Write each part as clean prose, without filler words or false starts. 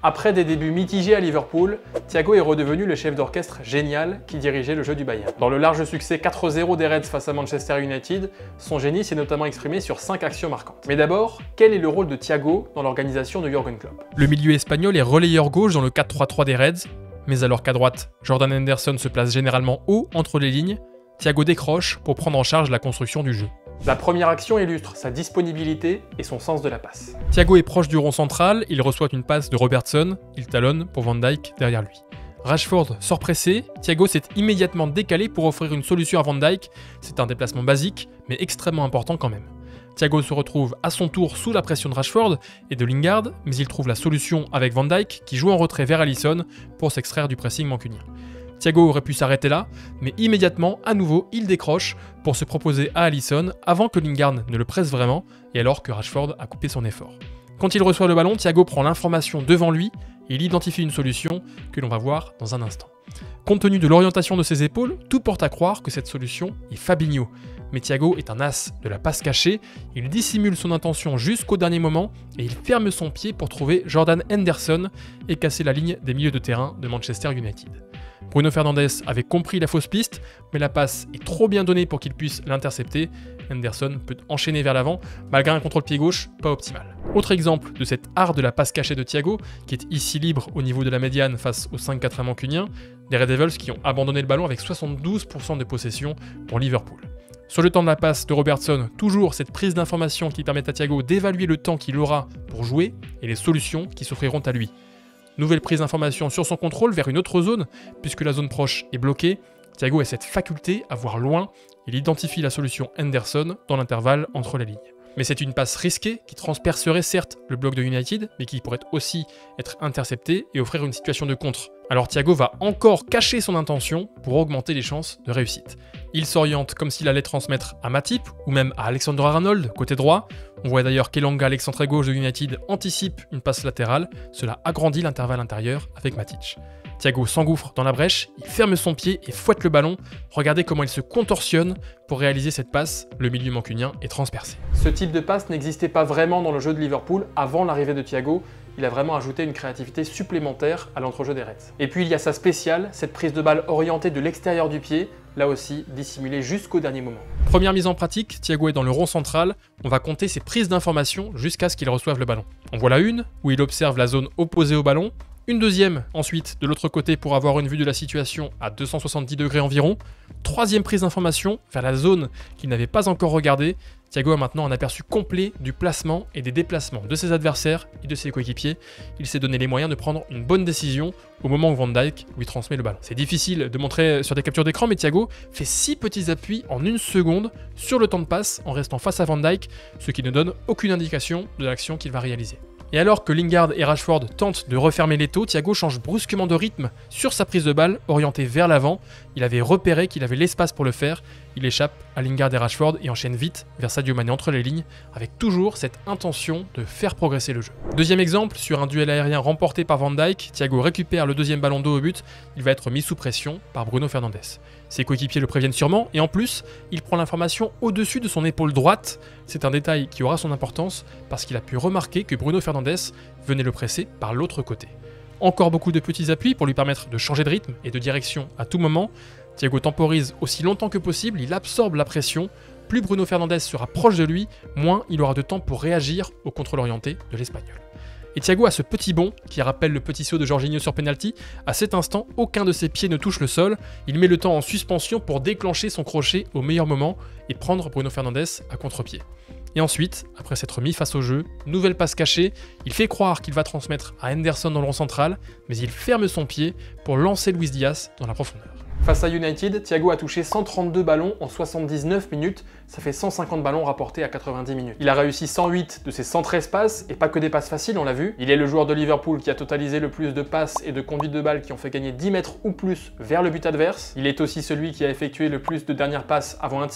Après des débuts mitigés à Liverpool, Thiago est redevenu le chef d'orchestre génial qui dirigeait le jeu du Bayern. Dans le large succès 4-0 des Reds face à Manchester United, son génie s'est notamment exprimé sur 5 actions marquantes. Mais d'abord, quel est le rôle de Thiago dans l'organisation de Jürgen Klopp? Le milieu espagnol est relayeur gauche dans le 4-3-3 des Reds, mais alors qu'à droite, Jordan Henderson se place généralement haut entre les lignes, Thiago décroche pour prendre en charge la construction du jeu. La première action illustre sa disponibilité et son sens de la passe. Thiago est proche du rond central, il reçoit une passe de Robertson, il talonne pour Van Dijk derrière lui. Rashford sort pressé, Thiago s'est immédiatement décalé pour offrir une solution à Van Dijk, c'est un déplacement basique, mais extrêmement important quand même. Thiago se retrouve à son tour sous la pression de Rashford et de Lingard, mais il trouve la solution avec Van Dijk qui joue en retrait vers Alisson pour s'extraire du pressing mancunien. Thiago aurait pu s'arrêter là, mais immédiatement, à nouveau, il décroche pour se proposer à Alisson avant que Lingard ne le presse vraiment et alors que Rashford a coupé son effort. Quand il reçoit le ballon, Thiago prend l'information devant lui et il identifie une solution que l'on va voir dans un instant. Compte tenu de l'orientation de ses épaules, tout porte à croire que cette solution est Fabinho. Mais Thiago est un as de la passe cachée, il dissimule son intention jusqu'au dernier moment et il ferme son pied pour trouver Jordan Henderson et casser la ligne des milieux de terrain de Manchester United. Bruno Fernandes avait compris la fausse piste, mais la passe est trop bien donnée pour qu'il puisse l'intercepter. Henderson peut enchaîner vers l'avant, malgré un contrôle pied gauche pas optimal. Autre exemple de cet art de la passe cachée de Thiago, qui est ici libre au niveau de la médiane face aux 5-4 mancuniens, les Red Devils qui ont abandonné le ballon avec 72% de possession pour Liverpool. Sur le temps de la passe de Robertson, toujours cette prise d'information qui permet à Thiago d'évaluer le temps qu'il aura pour jouer et les solutions qui s'offriront à lui. Nouvelle prise d'information sur son contrôle vers une autre zone, puisque la zone proche est bloquée. Thiago a cette faculté à voir loin, il identifie la solution Henderson dans l'intervalle entre les lignes. Mais c'est une passe risquée qui transpercerait certes le bloc de United, mais qui pourrait aussi être interceptée et offrir une situation de contre. Alors Thiago va encore cacher son intention pour augmenter les chances de réussite. Il s'oriente comme s'il allait transmettre à Matip ou même à Alexander-Arnold, côté droit. On voit d'ailleurs qu'Elanga, l'excentré gauche de United, anticipe une passe latérale. Cela agrandit l'intervalle intérieur avec Matic. Thiago s'engouffre dans la brèche, il ferme son pied et fouette le ballon. Regardez comment il se contorsionne pour réaliser cette passe, le milieu mancunien est transpercé. Ce type de passe n'existait pas vraiment dans le jeu de Liverpool avant l'arrivée de Thiago. Il a vraiment ajouté une créativité supplémentaire à l'entrejeu des Reds. Et puis il y a sa spéciale, cette prise de balle orientée de l'extérieur du pied, là aussi dissimulée jusqu'au dernier moment. Première mise en pratique, Thiago est dans le rond central, on va compter ses prises d'information jusqu'à ce qu'il reçoive le ballon. On voit la une, où il observe la zone opposée au ballon, une deuxième ensuite de l'autre côté pour avoir une vue de la situation à 270 degrés environ, troisième prise d'information vers la zone qu'il n'avait pas encore regardée. Thiago a maintenant un aperçu complet du placement et des déplacements de ses adversaires et de ses coéquipiers. Il s'est donné les moyens de prendre une bonne décision au moment où Van Dijk lui transmet le ballon. C'est difficile de montrer sur des captures d'écran, mais Thiago fait 6 petits appuis en 1 seconde sur le temps de passe en restant face à Van Dijk, ce qui ne donne aucune indication de l'action qu'il va réaliser. Et alors que Lingard et Rashford tentent de refermer l'étau, Thiago change brusquement de rythme sur sa prise de balle, orientée vers l'avant. Il avait repéré qu'il avait l'espace pour le faire. Il échappe à Lingard et Rashford et enchaîne vite vers Sadio Mané entre les lignes, avec toujours cette intention de faire progresser le jeu. Deuxième exemple, sur un duel aérien remporté par Van Dijk, Thiago récupère le deuxième ballon dos au but. Il va être mis sous pression par Bruno Fernandes. Ses coéquipiers le préviennent sûrement, et en plus, il prend l'information au-dessus de son épaule droite. C'est un détail qui aura son importance, parce qu'il a pu remarquer que Bruno Fernandes venait le presser par l'autre côté. Encore beaucoup de petits appuis pour lui permettre de changer de rythme et de direction à tout moment. Thiago temporise aussi longtemps que possible, il absorbe la pression. Plus Bruno Fernandes sera proche de lui, moins il aura de temps pour réagir au contrôle orienté de l'Espagnol. Et Thiago a ce petit bond qui rappelle le petit saut de Jorginho sur penalty. À cet instant, aucun de ses pieds ne touche le sol. Il met le temps en suspension pour déclencher son crochet au meilleur moment et prendre Bruno Fernandes à contre-pied. Et ensuite, après s'être mis face au jeu, nouvelle passe cachée, il fait croire qu'il va transmettre à Henderson dans le rond central, mais il ferme son pied pour lancer Luis Diaz dans la profondeur. Face à United, Thiago a touché 132 ballons en 79 minutes, ça fait 150 ballons rapportés à 90 minutes. Il a réussi 108 de ses 113 passes, et pas que des passes faciles, on l'a vu. Il est le joueur de Liverpool qui a totalisé le plus de passes et de conduites de balles qui ont fait gagner 10 mètres ou plus vers le but adverse. Il est aussi celui qui a effectué le plus de dernières passes avant un tir,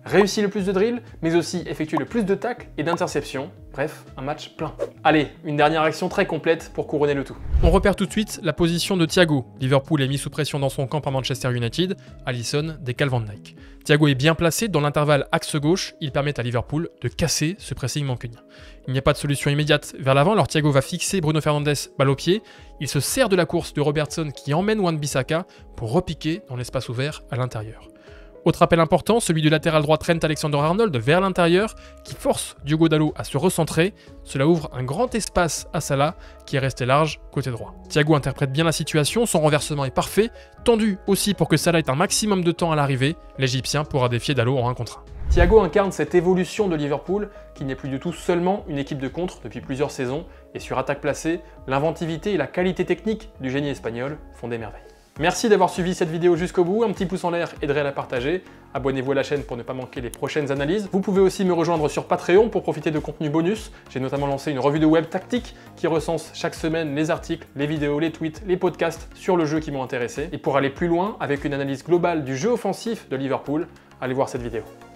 réussit le plus de drills, mais aussi effectue le plus de tacles et d'interceptions. Bref, un match plein. Allez, une dernière action très complète pour couronner le tout. On repère tout de suite la position de Thiago. Liverpool est mis sous pression dans son camp par Manchester United. Alisson décale Van Dijk. Thiago est bien placé dans l'intervalle axe gauche. Il permet à Liverpool de casser ce pressing mancunien. Il n'y a pas de solution immédiate vers l'avant, alors Thiago va fixer Bruno Fernandes balle au pied. Il se sert de la course de Robertson qui emmène Wan-Bissaka pour repiquer dans l'espace ouvert à l'intérieur. Autre appel important, celui du latéral droit Trent Alexander-Arnold vers l'intérieur, qui force Diogo Dalot à se recentrer. Cela ouvre un grand espace à Salah, qui est resté large côté droit. Thiago interprète bien la situation, son renversement est parfait, tendu aussi pour que Salah ait un maximum de temps à l'arrivée. L'Égyptien pourra défier Dalot en 1 contre 1. Thiago incarne cette évolution de Liverpool, qui n'est plus du tout seulement une équipe de contre depuis plusieurs saisons, et sur attaque placée, l'inventivité et la qualité technique du génie espagnol font des merveilles. Merci d'avoir suivi cette vidéo jusqu'au bout, un petit pouce en l'air aiderait à la partager. Abonnez-vous à la chaîne pour ne pas manquer les prochaines analyses. Vous pouvez aussi me rejoindre sur Patreon pour profiter de contenus bonus. J'ai notamment lancé une revue de web tactique qui recense chaque semaine les articles, les vidéos, les tweets, les podcasts sur le jeu qui m'ont intéressé. Et pour aller plus loin, avec une analyse globale du jeu offensif de Liverpool, allez voir cette vidéo.